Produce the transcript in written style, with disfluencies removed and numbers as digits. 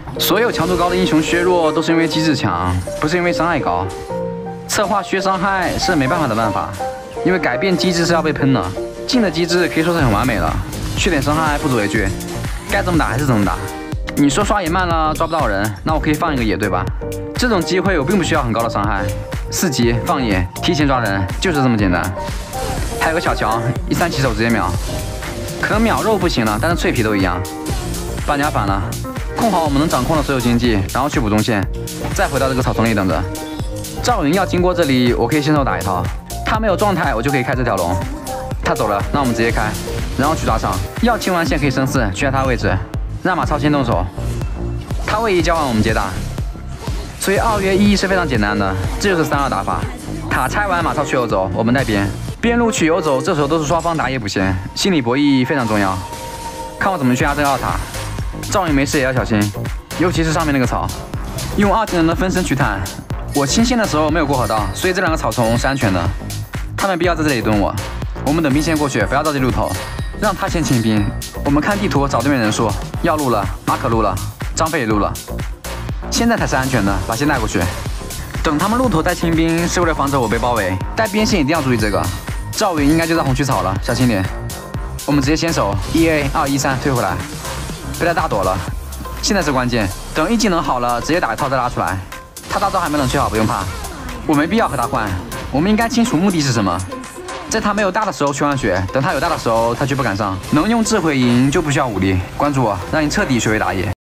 所有强度高的英雄削弱都是因为机制强，不是因为伤害高。策划削伤害是没办法的办法，因为改变机制是要被喷的。进的机制可以说是很完美了，削点伤害不足为惧，该怎么打还是怎么打。你说刷野慢了抓不到人，那我可以放一个野对吧？这种机会我并不需要很高的伤害，4级放野提前抓人就是这么简单。还有个小乔，13起手直接秒，可能秒肉不行了，但是脆皮都一样。把人家反了，控好我们能掌控的所有经济，然后去补中线，再回到这个草丛里等着。赵云要经过这里，我可以先手打一套，他没有状态，我就可以开这条龙。他走了，那我们直接开，然后去抓场。要清完线可以升4，去下他位置，让马超先动手。他位移交完我们接打，所以2约1是非常简单的，这就是3-2打法。塔拆完马超去游走，我们带边，边路去游走，这时候都是双方打野补线，心理博弈非常重要。看我怎么去压这个2塔。赵云没事也要小心，尤其是上面那个草，用2技能的分身去探。我清线的时候没有过河道，所以这2个草丛是安全的。他们必要在这里蹲我，我们等兵线过去，不要着急路头，让他先清兵。我们看地图找对面人数，要路了，马可路了，张飞也路了，现在才是安全的，把线带过去。等他们路头带清兵，是为了防止我被包围。带边线一定要注意这个。赵云应该就在红区草了，小心点。我们直接先手1A 213退回来，被他大躲了。现在是关键，等1技能好了，直接打一套再拉出来。他大招还没冷却好，不用怕。我没必要和他换，我们应该清楚目的是什么。在他没有大的时候去换血，等他有大的时候，他就不敢上。能用智慧赢就不需要武力。关注我，让你彻底学会打野。